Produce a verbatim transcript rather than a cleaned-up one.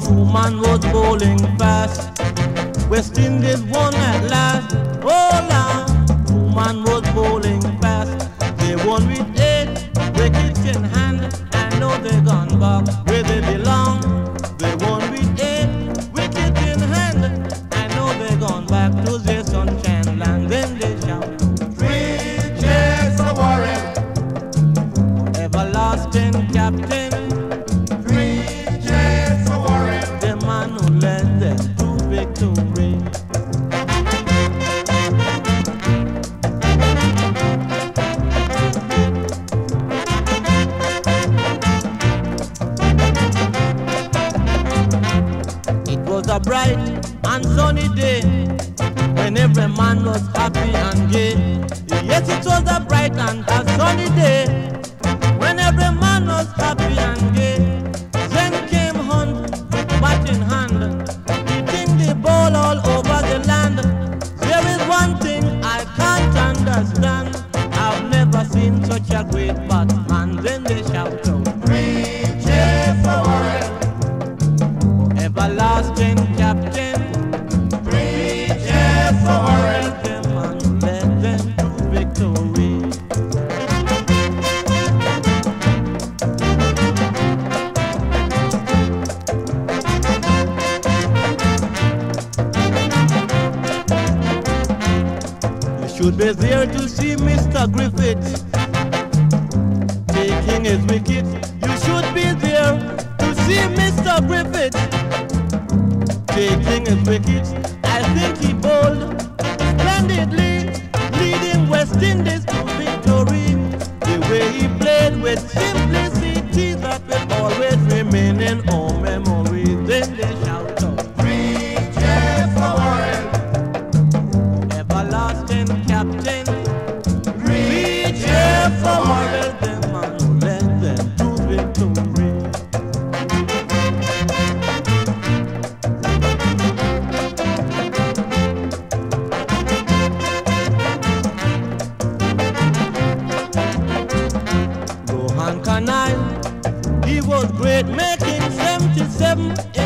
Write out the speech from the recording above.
Woman was bowling fast. West Indies won at last. Oh Lord, woman was bowling fast. They won with eight wickets in hand. I know they gone back where they belong. They won with eight wickets in hand. I know they gone back to their sunshine land. Then they shout, Three cheers for Warren, everlasting captain. three cheers for Warren. The man who led them to victory. It was a bright and sunny day when every man was happy and gay. Yes, it was a bright and a sunny day when every man was happy and gay. Then came Hunt with bat in hand, hitting the ball all over the land. There is one thing I can't understand. I've never seen such a great batsman. Then they shout out, Three cheers for Warren, everlasting captain. three cheers for Warren. The man who led them to victory. You should be there to see Mister Griffith taking his wicket. You should be there to see Mister Griffith taking his wicket. I think he bowled splendidly, leading West Indies to victory. The way he played with simplicity that will always remain in our memories. Then they shout out, Three cheers for Warren, everlasting captain. three cheers for Warren. The man who led them to victory. Rohan Kanai, he was great, making seventy-seven